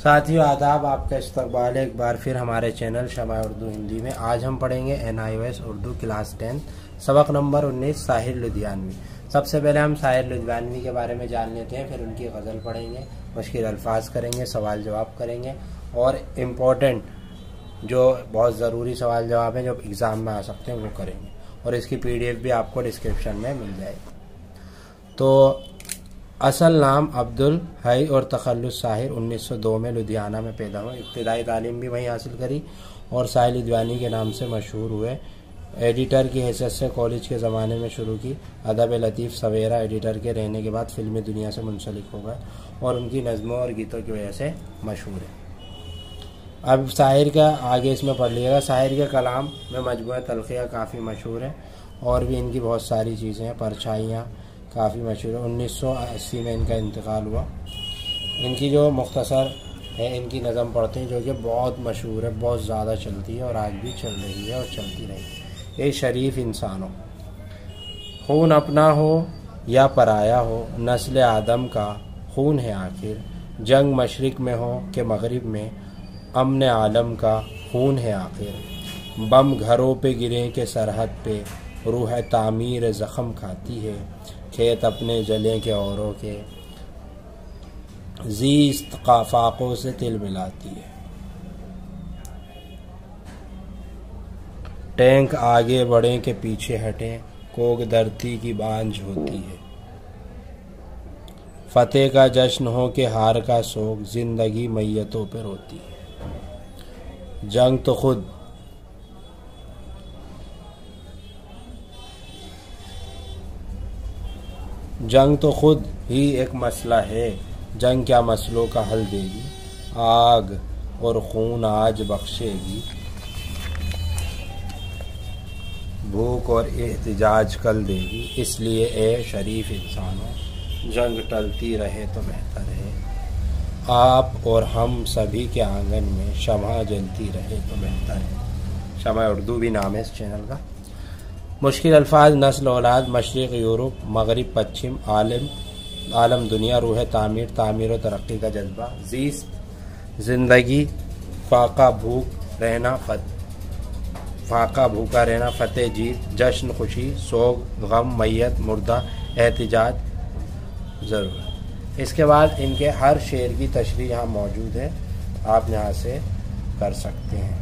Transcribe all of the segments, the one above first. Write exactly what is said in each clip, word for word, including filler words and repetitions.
साथियों आदाब, आपका इस्तकबाल है एक बार फिर हमारे चैनल शमाए उर्दू हिंदी में। आज हम पढ़ेंगे N I O S Urdu class tenth सबक नंबर उन्नीस साहिर लुधियानवी। सबसे पहले हम साहिर लुधियानवी के बारे में जान लेते हैं, फिर उनकी गज़ल पढ़ेंगे, मुश्किल अल्फाज करेंगे, सवाल जवाब करेंगे और इम्पोर्टेंट जो बहुत ज़रूरी सवाल जवाब हैं जो एग्ज़ाम में आ सकते हैं वो करेंगे। और इसकी पी डी एफ भी आपको डिस्क्रिप्शन में मिल जाएगी। तो असल नाम अब्दुल हई और तखल्लुस साहिर उन्नीस सौ दो में लुधियाना में पैदा हुए। इब्तिदाई तालीम भी वहीं हासिल करी और साहिर लुधियानवी के नाम से मशहूर हुए। एडिटर की हैसियत से कॉलेज के ज़माने में शुरू की। अदब लतीफ़ सवेरा एडिटर के रहने के बाद फिल्मी दुनिया से मुंसलिक हो गए और उनकी नज़मों और गीतों की वजह से मशहूर है। अब साहिर का आगे इसमें पढ़ लिएगा। साहिर के कलाम में मजमूआ तलखियाँ काफ़ी मशहूर है और भी इनकी बहुत सारी चीज़ें हैं। परछाइयाँ काफ़ी मशहूर है। उन्नीस सौ अस्सी में इनका इंतकाल हुआ। इनकी जो मुख्तसर है इनकी नज़म पढ़ते हैं जो कि बहुत मशहूर है, बहुत ज़्यादा चलती है और आज भी चल रही है और चलती रहेगी। ये शरीफ इंसान हो, खून अपना हो या पराया हो, नस्ल आदम का खून है आखिर। जंग मशरिक में हो कि मगरिब में, अमन आलम का खून है आखिर। बम घरों पे गिरे के सरहद पे, रूह तामीर ज़ख़म खाती है। खेत अपने जले के औरों के, ज़ीस्त काफ़ाकों से तिल मिलाती है। टैंक आगे बढ़ें के पीछे हटें, कोग धरती की बांझ होती है। फतेह का जश्न हो के हार का सोग, जिंदगी मैयतों पर रोती है। जंग तो खुद जंग तो खुद ही एक मसला है, जंग क्या मसलों का हल देगी। आग और खून आज बख्शेगी, भूख और एहतिजाज कल देगी। इसलिए ए शरीफ इंसानों, जंग टलती रहे तो बेहतर है। आप और हम सभी के आंगन में शम्हा जलती रहे तो बेहतर है। शमाए उर्दू भी नाम है इस चैनल का। मुश्किल अल्फाज, नस्ल औलाद, मशरिक़ यूरोप, मगरिब पश्चिम, आलम आलम दुनिया, रूह तामीर, तामीर और तरक्की का जज्बा। ज़ीस्त ज़िंदगी, फाका भूख रहना, फत फाका भूखा रहना, फतेह जीत, जश्न खुशी, सोग गम, मैयत मुर्दा, एहतिजाज ज़रूर। इसके बाद इनके हर शेर की तशरीह यहाँ मौजूद है, आप यहाँ से कर सकते हैं।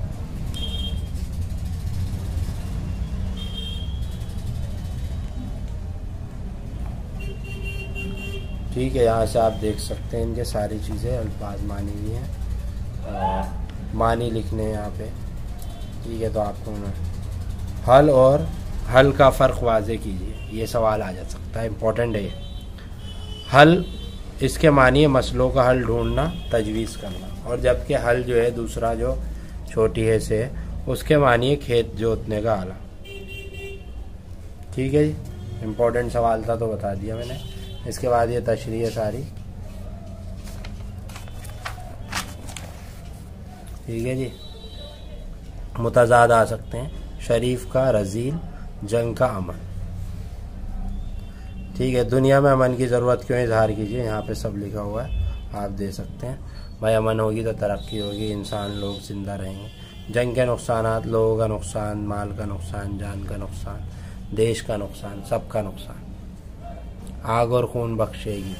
ठीक है, यहाँ से आप देख सकते हैं इनके सारी चीज़ें, अल्फाज मानी हुई हैं, मानी लिखने हैं यहाँ पे। ठीक है, तो आपको हल और हल का फ़र्क वाज़े कीजिए, ये सवाल आ जा सकता है, इम्पोर्टेंट है ये। हल इसके मानिए मसलों का हल ढूंढना, तजवीज़ करना, और जबकि हल जो है दूसरा जो छोटी है से उसके मानिए खेत जोतने का आला। ठीक है जी, इम्पोर्टेंट सवाल था तो बता दिया मैंने। इसके बाद ये तशरीह सारी। ठीक है जी, मुतज़ाद आ सकते हैं, शरीफ का रजील, जंग का अमन। ठीक है, दुनिया में अमन की ज़रूरत क्यों, इजहार कीजिए, यहाँ पे सब लिखा हुआ है, आप दे सकते हैं। भाई अमन होगी तो तरक्की होगी, इंसान लोग जिंदा रहेंगे। जंग के नुकसानात, लोगों का नुकसान, माल का नुकसान, जान का नुकसान, देश का नुकसान, सबका नुकसान। आग और खून बख्शेगी।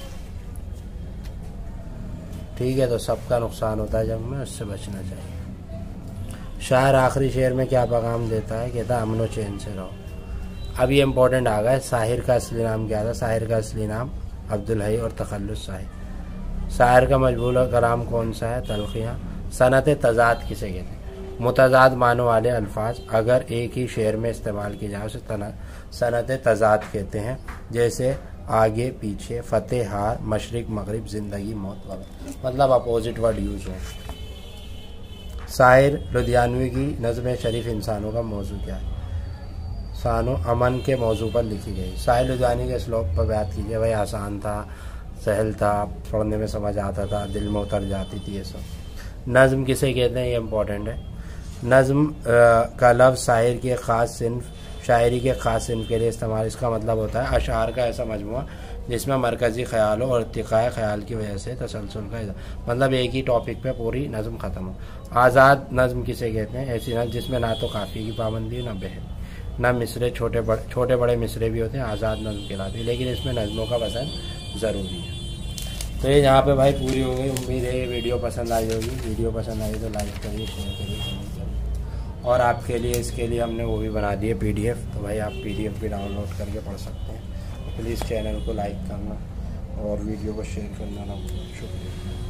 ठीक है, तो सबका नुकसान होता है जंग में, उससे बचना चाहिए। शायर आखिरी शेर में क्या पैगाम देता है, कहता है अमन व चैन से रहो। अब ये इम्पोर्टेंट आ गया, साहिर का असली नाम क्या था। साहिर का असली नाम अब्दुल हई और तखल्लुस साहिर। शायर का मजबूर कलाम कौन सा है, तलखियाँ। सनत तज़ाद किसे कहते हैं, मुतज़ाद मानो वाले अल्फाज अगर एक ही शेर में इस्तेमाल किए जाए उसे सनत तज़ाद कहते हैं। जैसे आगे पीछे, फतेह हार, मशरिक मगरिब, ज़िंदगी मौत वगैरह, मतलब अपोजिट वर्ड यूज़ हो। साहिर लुधियानवी की नज़्म शरीफ इंसानों का मौजू क्या है, सानो अमन के मौजू पर लिखी गई। साहिर लुधियानवी के स्लोक पर बात कीजिए। भाई आसान था, सहल था, पढ़ने में समझ आता था, दिल में उतर जाती थी ये सब। नज़्म किसे कहते हैं, ये इम्पोर्टेंट है। नज़्म का लफ्ज़ शायर की ख़ास सिन्फ शायरी के ख़ास सिन्फ के लिए इस्तेमाल, इसका मतलब होता है अशार का ऐसा मजमुआ जिसमें मरकज़ी ख्याल हो और इर्तिक़ाए ख्याल की वजह से तसलसल का मतलब एक ही टॉपिक पे पूरी नज़म ख़त्म हो। आज़ाद नज़म किसे कहते हैं? ऐसी नज़म जिसमें ना तो काफ़ी की पाबंदी ना बहर ना मिसरे, छोटे बड़े छोटे बड़े मिसरे भी होते हैं, आज़ाद नज़म कहलाती है, लेकिन इसमें नज़मों का वज़न ज़रूरी है। तो ये यहाँ पे भाई पूरी हो गई। उम्मीद है ये वीडियो पसंद आई होगी। वीडियो पसंद आई तो लाइक करिए, शेयर करिए, कमेंट करिए। और आपके लिए इसके लिए हमने वो भी बना दिए पीडीएफ, तो भाई आप पीडीएफ भी डाउनलोड करके पढ़ सकते हैं। तो प्लीज़ चैनल को लाइक करना और वीडियो को शेयर करना ना भूलें। शुक्रिया।